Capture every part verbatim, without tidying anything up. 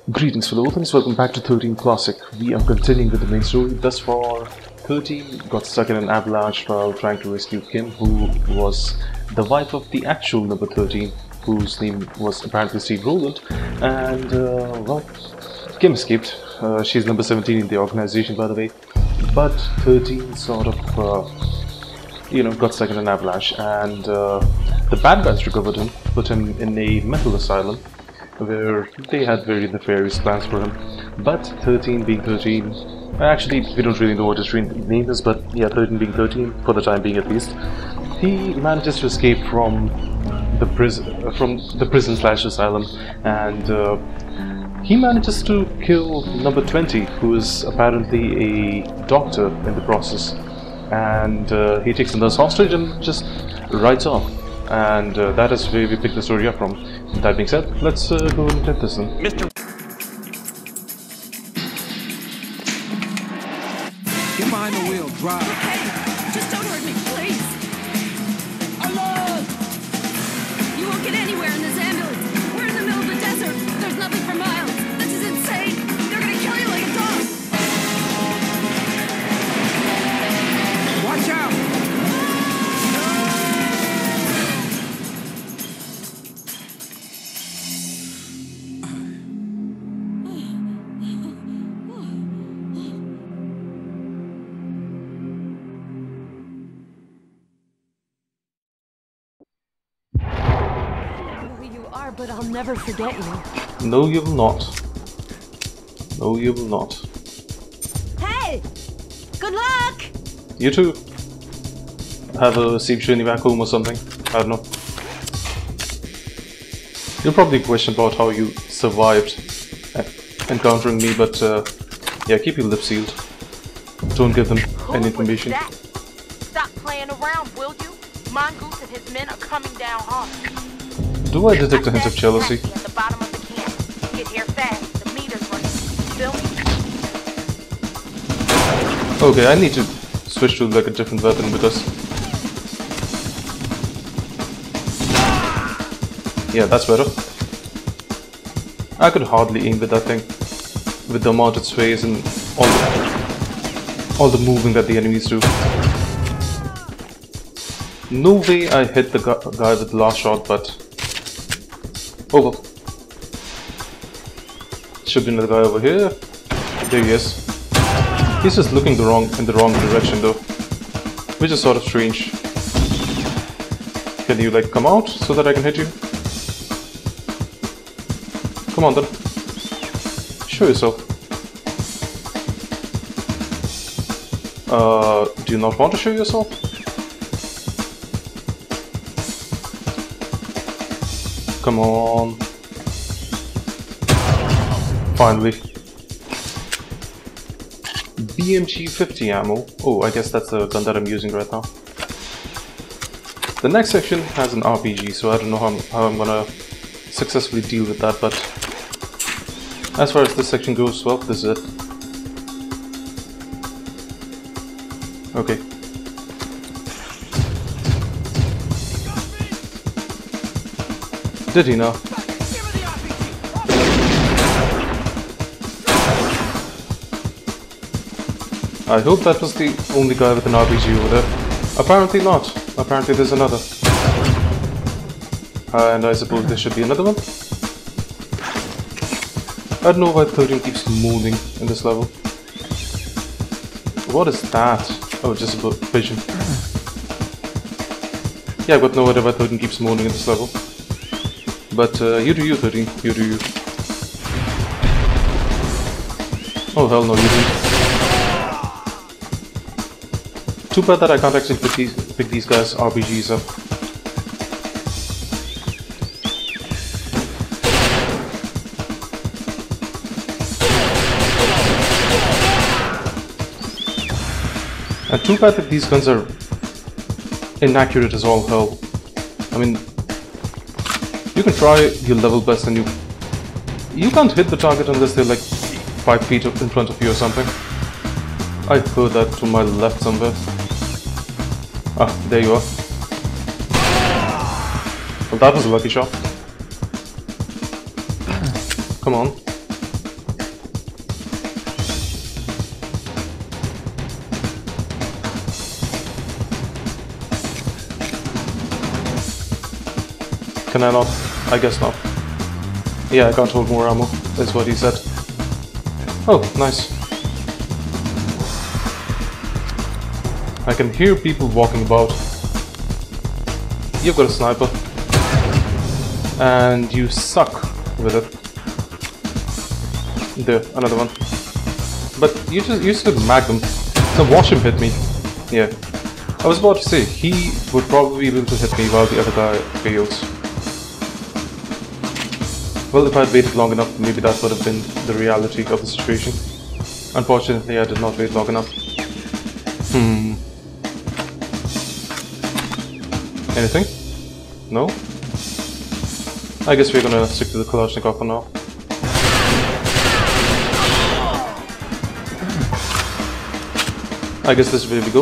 Greetings fellow authors, welcome back to thirteen Classic. We are continuing with the main story. Thus far, thirteen got stuck in an avalanche while trying to rescue Kim, who was the wife of the actual number thirteen, whose name was apparently Steve Rowland. And, uh, well, Kim escaped. Uh, she's number seventeen in the organization, by the way. But thirteen sort of, uh, you know, got stuck in an avalanche, and uh, the bad guys recovered him, put him in a mental asylum, where they had very nefarious plans for him. But thirteen being thirteen, actually we don't really know what his name is, but yeah, thirteen being thirteen, for the time being at least, he manages to escape from the prison, from the prison slash asylum, and uh, he manages to kill number twenty, who is apparently a doctor in the process, and uh, he takes the nurse hostage and just rides off. And uh, that is where we pick the story up from. That being said, let's uh, go and get this in. Mister Get behind the wheel, drive. Hey, just don't hurt me, please. Alone! You won't get anywhere in this ambulance. We're in the middle of the desert. There's nothing for miles. This is insane. They're gonna kill you like a dog. Watch out! But I'll never forget you. No, you will not. No, you will not. Hey! Good luck! You too. Have a safe journey back home or something. I don't know. You'll probably question about how you survived encountering me, but uh, yeah, keep your lips sealed. Don't give them any information. That? Stop playing around, will you? Mongoose and his men are coming down hard. Do I detect a hint of jealousy? At the bottom of the camp. Get here fast. The meter's running. Feel me? Okay, I need to switch to like a different weapon because yeah, that's better. I could hardly aim with that thing, with the amount it sways and all the all the moving that the enemies do. No way I hit the gu guy with the last shot, but oh well. Should be another guy over here. There he is. He's just looking the wrong in the wrong direction though, which is sort of strange. Can you like come out so that I can hit you? Come on then. Show yourself. Uh, do you not want to show yourself? Come on. Finally. B M G fifty ammo. Oh, I guess that's the gun that I'm using right now. The next section has an R P G, so I don't know how I'm, how I'm gonna successfully deal with that, but as far as this section goes, well, this is it. Okay. Did he know? I hope that was the only guy with an R P G over there. Apparently not. Apparently there's another. Uh, and I suppose there should be another one? I don't know why thirteen keeps moaning in this level. What is that? Oh, just a vision. Yeah, I've got no idea why thirteen keeps moaning in this level. But uh, you do you, thirteen. You do you. Oh hell no, you didn't. Too bad that I can't actually pick these, pick these guys' R P Gs up. And too bad that these guns are inaccurate as all hell. I mean, you can try your level best and you you can't hit the target unless they're like five feet in front of you or something. I heard that to my left somewhere. Ah, there you are. Well, that was a lucky shot. Come on. Can I not? I guess not. Yeah, I can't hold more ammo, that's what he said. Oh, nice. I can hear people walking about. You've got a sniper. And you suck with it. There, another one. But you just you just magnum. So watch him hit me. Yeah. I was about to say, he would probably be able to hit me while the other guy fails. Well, if I had waited long enough, maybe that would have been the reality of the situation. Unfortunately, I did not wait long enough. Hmm. Anything? No? I guess we're gonna stick to the Kalashnikov for now. I guess this is where we go.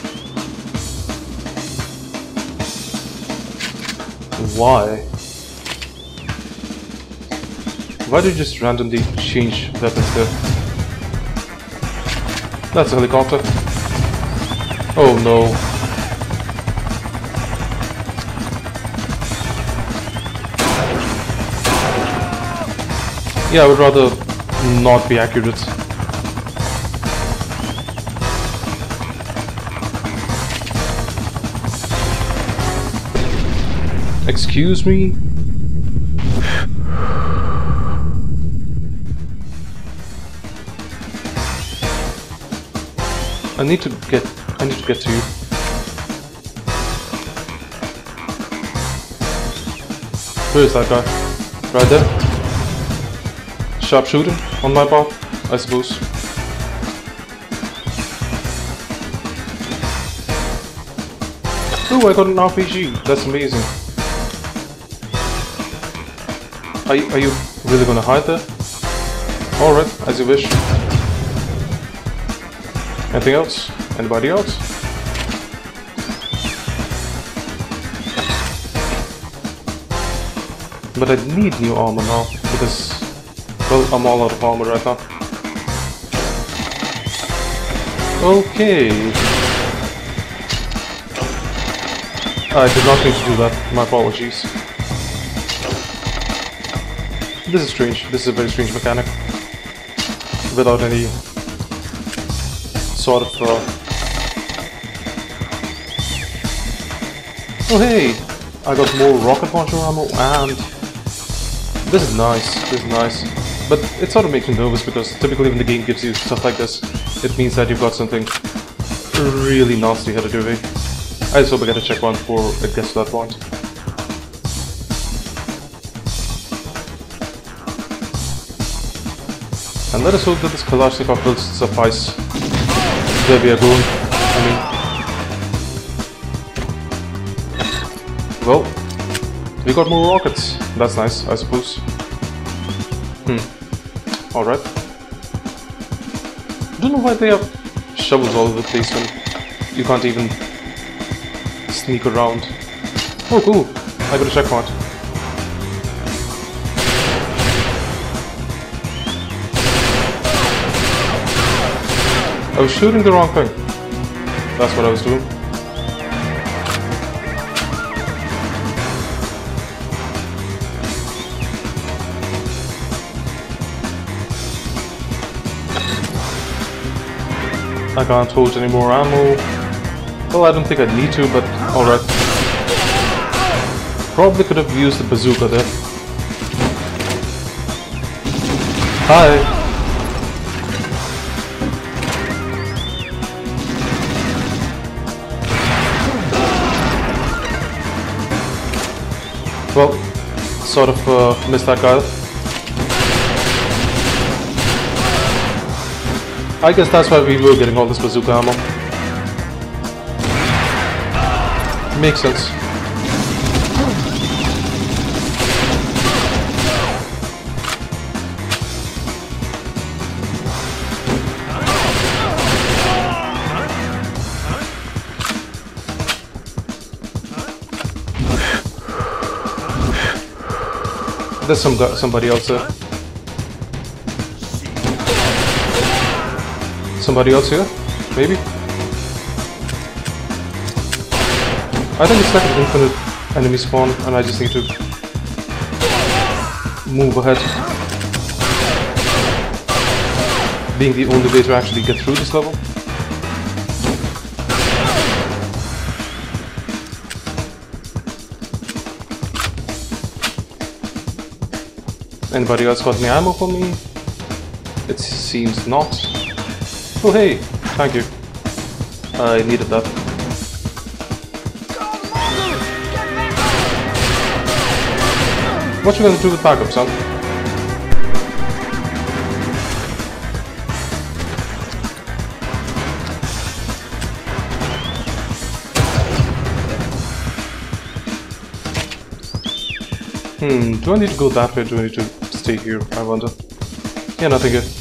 Why? Why do you just randomly change weapons there? That's a helicopter. Oh no. Yeah, I would rather not be accurate. Excuse me? I need to get I need to get to you. Where is that guy? Right there? Sharpshooter on my part, I suppose. Oh, I got an R P G. That's amazing. Are you, are you really gonna hide there? Alright, as you wish. Anything else? Anybody else? But I need new armor now, because, well, I'm all out of armor right now. Okay. I did not mean to do that, my apologies. This is strange, this is a very strange mechanic. Without any sort of... Uh... Oh hey! I got more rocket launcher ammo and... This is nice, this is nice. But it sort of makes me nervous because typically when the game gives you stuff like this, it means that you've got something really nasty headed your way. I just hope I get a checkpoint before it gets to that point. And let us hope that this Kalashnikov will suffice. There we are going. I mean... Well, we got more rockets. That's nice, I suppose. Hmm. Alright. I don't know why they have shovels all over the place when you can't even sneak around. Oh cool, I got a checkpoint. I was shooting the wrong thing. That's what I was doing. I can't hold any more ammo. Well, I don't think I need to, but alright. Probably could have used the bazooka there. Hi! Well, sort of uh, missed that guy. I guess that's why we were getting all this bazooka ammo. Makes sense. There's some guy, somebody else there. Somebody else here? Maybe? I think it's like an infinite enemy spawn and I just need to move ahead. Being the only way to actually get through this level. Anybody else got any ammo for me? It seems not. Oh hey, thank you. I needed that. What you gonna do with backup, son? Hmm, do I need to go that way or do I need to stay here, I wonder? Yeah, nothing good.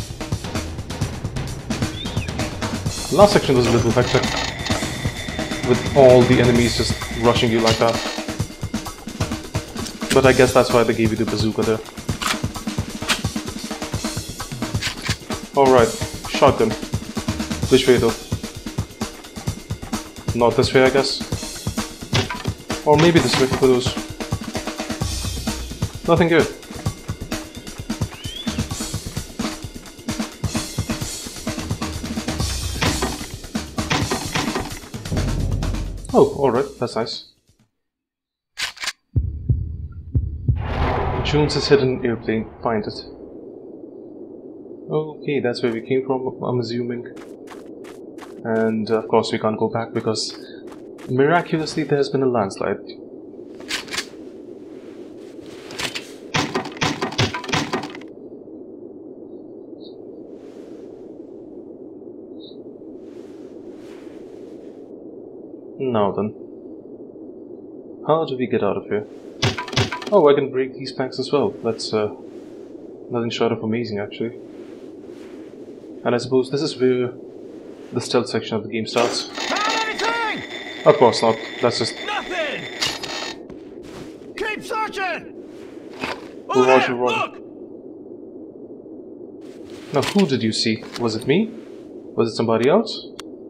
The last section was a little hectic, with all the enemies just rushing you like that. But I guess that's why they gave you the bazooka there. Alright, shotgun. Which way though? Not this way, I guess. Or maybe this way, who knows? Nothing good. Oh, alright, that's nice. Jones's hidden airplane, find it. Okay, that's where we came from, I'm assuming. And uh, of course we can't go back because miraculously there has been a landslide. Now then, how do we get out of here? Oh, I can break these planks as well. That's uh, nothing short of amazing, actually. And I suppose this is where the stealth section of the game starts. Found anything? Of course not. That's just Nothing. Keep searching. Oh, Over Roger, there, Roger. look. Now, who did you see? Was it me? Was it somebody else?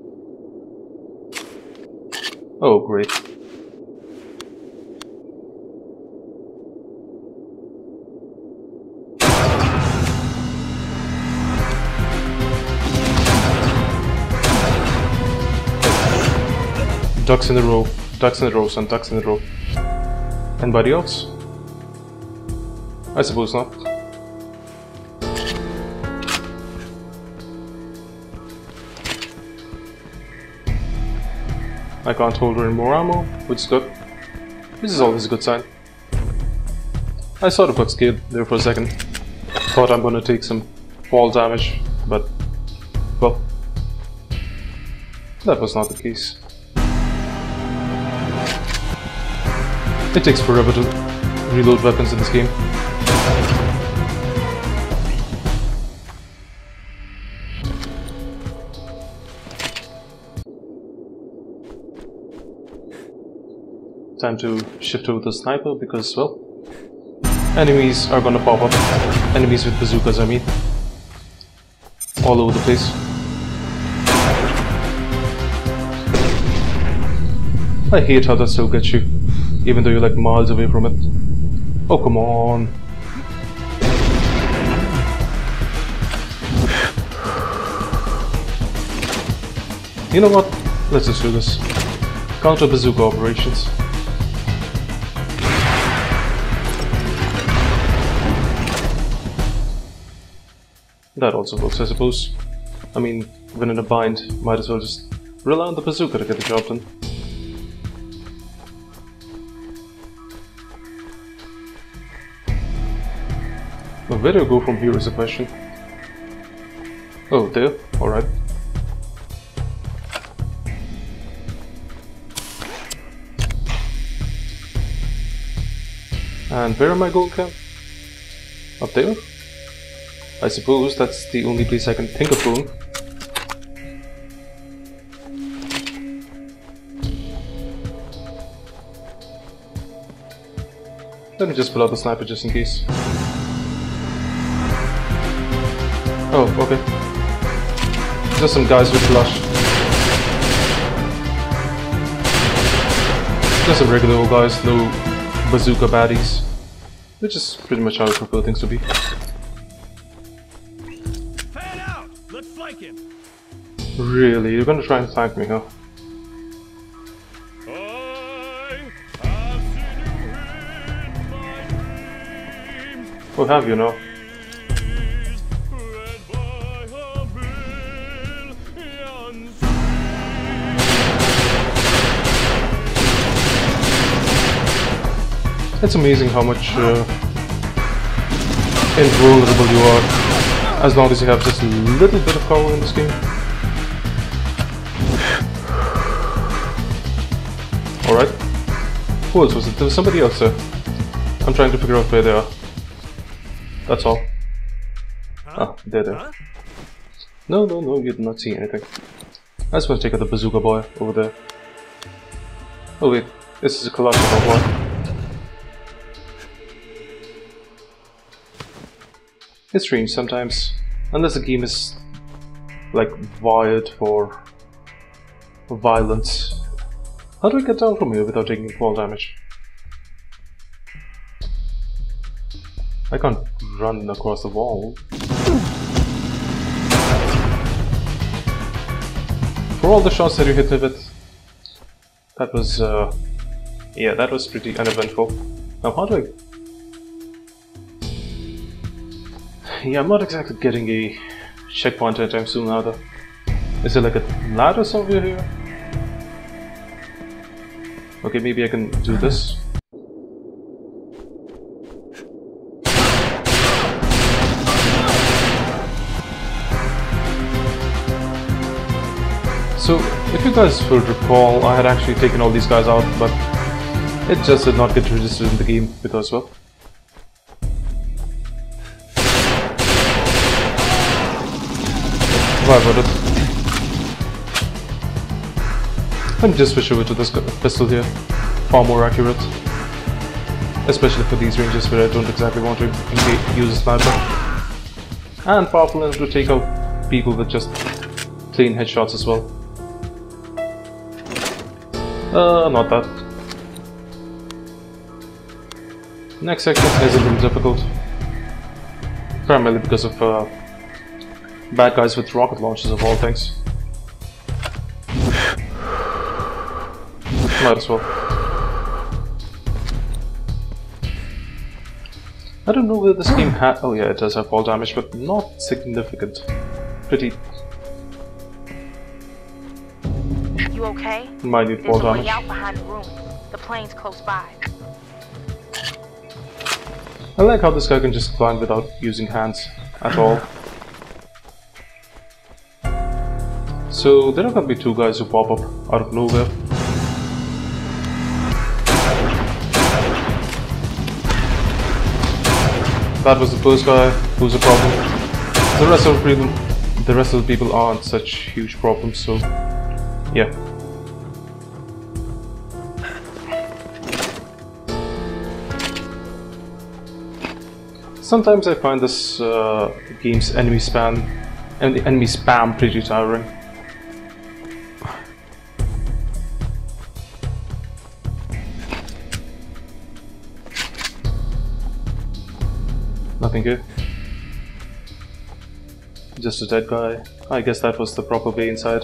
Oh, great. Ducks in a row. Ducks in a row, son. Ducks in a row. Anybody else? I suppose not. I can't hold her in more ammo, which is good. This is always a good sign. I sort of got scared there for a second. Thought I'm gonna take some fall damage, but well, that was not the case. It takes forever to reload weapons in this game. Time to shift over the sniper because, well, enemies are gonna pop up. Enemies with bazookas, I mean. All over the place. I hate how that still gets you, even though you're like miles away from it. Oh, come on. You know what? Let's just do this. Counter bazooka operations. That also works, I suppose. I mean, when in a bind, might as well just rely on the bazooka to get the job done. Well, where do I go from here is a question. Oh, there? Alright. And where am I going, Cam? Up there? I suppose that's the only place I can think of going. Let me just pull out the sniper just in case. Oh, okay. Just some guys with flash. Just some regular old guys, no bazooka baddies. Which is pretty much how I prefer things to be. Fan out! Let's flank him! Really? You're gonna try and flank me, huh? What have you now? It's amazing how much uh, invulnerable you are as long as you have just a little bit of cover in this game. Alright. Who else was it? There was somebody else there. I'm trying to figure out where they are. That's all. Ah, there, there. No, no, no, you did not see anything. I just want to take out the bazooka boy over there. Oh wait, this is a Kalashnikov boy. It's strange sometimes, unless the game is like wired for violence. How do I get down from here without taking fall damage? I can't run across the wall. For all the shots that you hit me with, that was, uh, yeah, that was pretty uneventful. Now how do I... Yeah, I'm not exactly getting a checkpoint anytime soon either. Is there like a ladder somewhere here? Okay, maybe I can do this. So, if you guys will recall, I had actually taken all these guys out, but it just did not get registered in the game because, well... Why would it? Let me just switch over to this pistol here. Far more accurate. Especially for these ranges where I don't exactly want to engage, use a sniper. And powerful enough to take out people with just plain headshots as well. Uh, not that. Next section is a little difficult. Primarily because of uh, bad guys with rocket launchers of all things. Might as well. I don't know whether this game had... Oh yeah, it does have fall damage, but not significant. Pretty... You okay? Might need fall There's a damage. way out behind the room. The plane's close by. I like how this guy can just climb without using hands at all. So there are gonna be two guys who pop up out of nowhere. That was the first guy who's a problem. The rest of the people, the rest of the people aren't such huge problems. So yeah. Sometimes I find this uh, game's enemy spam and enemy spam pretty tiring. Nothing here. Just a dead guy. I guess that was the proper way inside.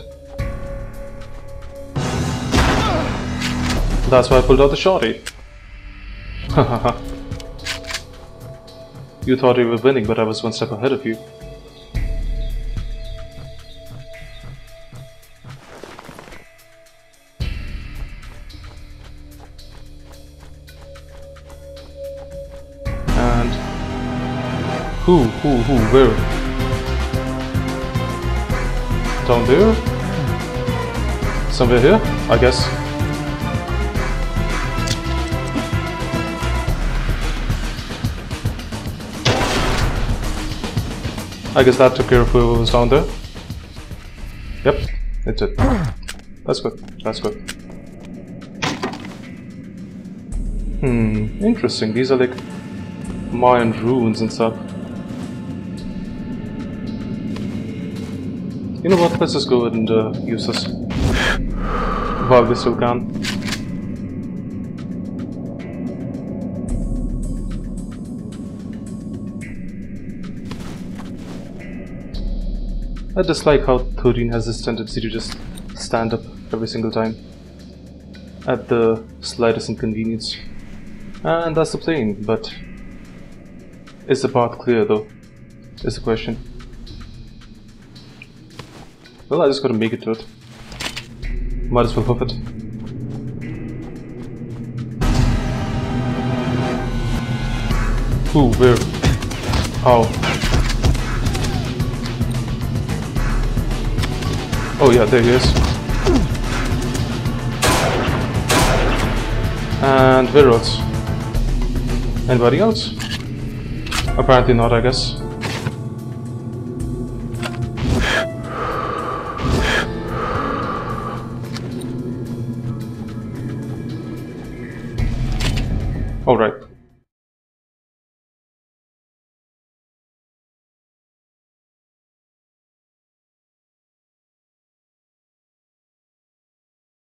That's why I pulled out the shotty. Hahaha. You thought you were winning, but I was one step ahead of you. And... Who? Who? Who? Where? Down there? Somewhere here? I guess. I guess that took care of whoever was down there. Yep, it did. That's good, that's good. Hmm, interesting. These are like Mayan ruins and stuff. You know what, let's just go ahead and uh, use this. While we still can. I dislike how thirteen has this tendency to just stand up every single time at the slightest inconvenience. And that's the plane, but is the path clear though? Is the question. Well, I just gotta make it to it. Might as well hoof it. Ooh, where? How? Oh yeah, there he is. And where else? Anybody else? Apparently not, I guess. Alright.